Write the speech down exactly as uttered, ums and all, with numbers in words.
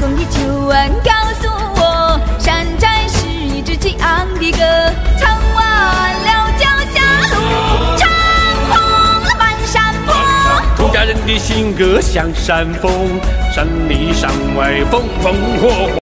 公的求恩告诉我，山寨是一支激昂的歌，唱完了脚下路，唱红了满山坡。 出家人的新歌像山风，山里山外风风火火。